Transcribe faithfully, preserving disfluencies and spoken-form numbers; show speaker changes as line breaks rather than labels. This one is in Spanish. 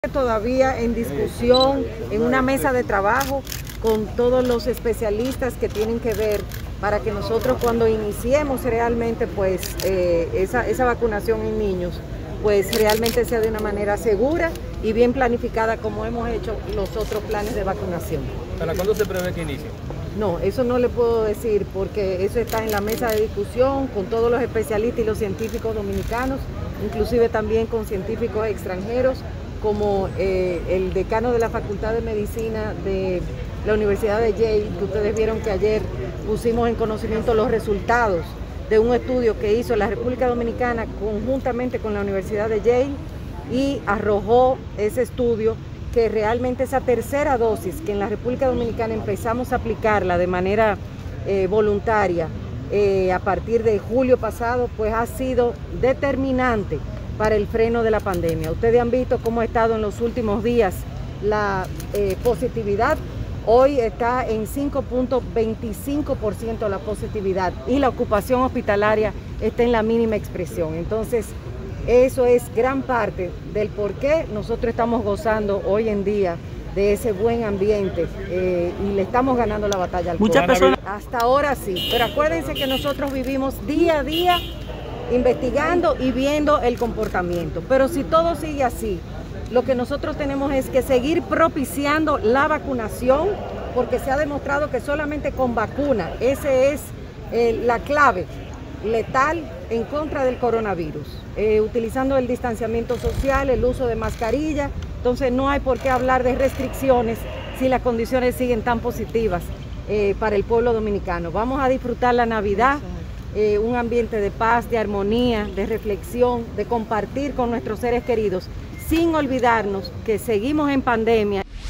Todavía en discusión, en una mesa de trabajo con todos los especialistas que tienen que ver para que nosotros cuando iniciemos realmente pues eh, esa, esa vacunación en niños pues realmente sea de una manera segura y bien planificada como hemos hecho los otros planes de vacunación.
¿Para cuándo se prevé que inicie?
No, eso no le puedo decir porque eso está en la mesa de discusión con todos los especialistas y los científicos dominicanos, inclusive también con científicos extranjeros, como eh, el decano de la Facultad de Medicina de la Universidad de Yale, que ustedes vieron que ayer pusimos en conocimiento los resultados de un estudio que hizo la República Dominicana conjuntamente con la Universidad de Yale y arrojó ese estudio que realmente esa tercera dosis que en la República Dominicana empezamos a aplicarla de manera eh, voluntaria eh, a partir de julio pasado, pues ha sido determinante para el freno de la pandemia. Ustedes han visto cómo ha estado en los últimos días la eh, positividad. Hoy está en cinco punto veinticinco por ciento la positividad y la ocupación hospitalaria está en la mínima expresión. Entonces, eso es gran parte del por qué nosotros estamos gozando hoy en día de ese buen ambiente eh, y le estamos ganando la batalla al COVID.
Muchas personas.
Hasta ahora sí, pero acuérdense que nosotros vivimos día a día investigando y viendo el comportamiento. Pero si todo sigue así, lo que nosotros tenemos es que seguir propiciando la vacunación, porque se ha demostrado que solamente con vacuna, esa es eh, la clave letal en contra del coronavirus. Eh, utilizando el distanciamiento social, el uso de mascarilla, entonces no hay por qué hablar de restricciones si las condiciones siguen tan positivas eh, para el pueblo dominicano. Vamos a disfrutar la Navidad. Eh, un ambiente de paz, de armonía, de reflexión, de compartir con nuestros seres queridos, sin olvidarnos que seguimos en pandemia.